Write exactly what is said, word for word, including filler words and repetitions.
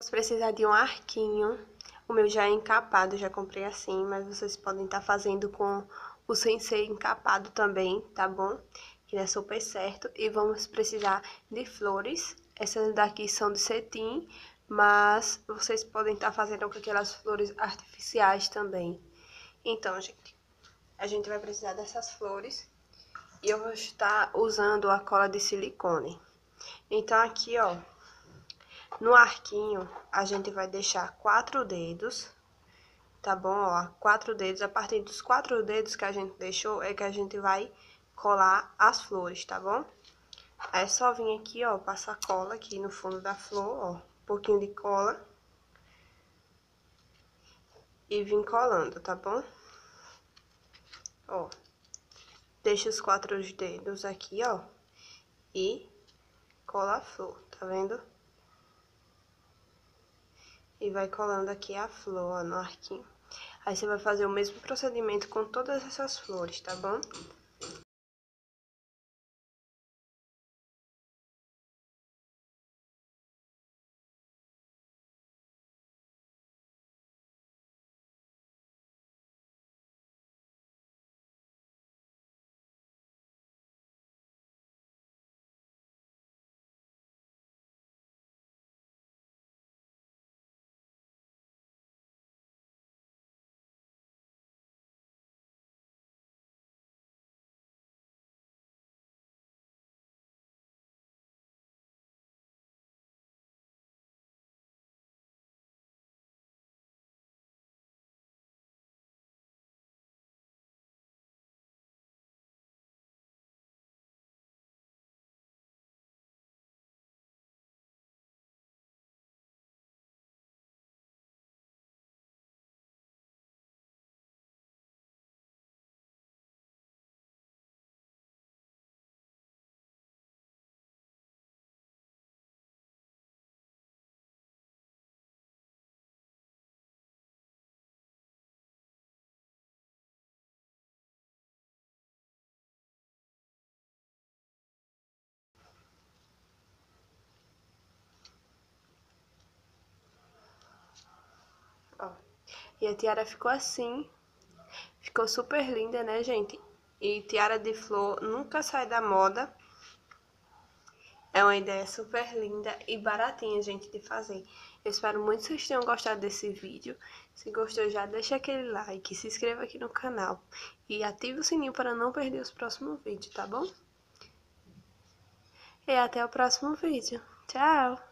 Vamos precisar de um arquinho. O meu já é encapado, já comprei assim, mas vocês podem estar fazendo com o sensei encapado também, tá bom? Que dá super certo. E vamos precisar de flores. Essas daqui são de cetim, mas vocês podem estar fazendo com aquelas flores artificiais também. Então, gente, a gente vai precisar dessas flores. E eu vou estar usando a cola de silicone. Então, aqui, ó, no arquinho, a gente vai deixar quatro dedos, tá bom? Ó, quatro dedos. A partir dos quatro dedos que a gente deixou, é que a gente vai colar as flores, tá bom? Aí é só vir aqui, ó, passar cola aqui no fundo da flor, ó, um pouquinho de cola. E vir colando, tá bom? Ó, deixa os quatro dedos aqui, ó, e cola a flor, tá vendo? E vai colando aqui a flor, ó, no arquinho. Aí você vai fazer o mesmo procedimento com todas essas flores, tá bom? Ó, e a tiara ficou assim. Ficou super linda, né, gente? E tiara de flor nunca sai da moda. É uma ideia super linda e baratinha, gente, de fazer. Eu espero muito que vocês tenham gostado desse vídeo. Se gostou, já deixa aquele like, se inscreva aqui no canal e ative o sininho para não perder os próximos vídeos, tá bom? E até o próximo vídeo. Tchau!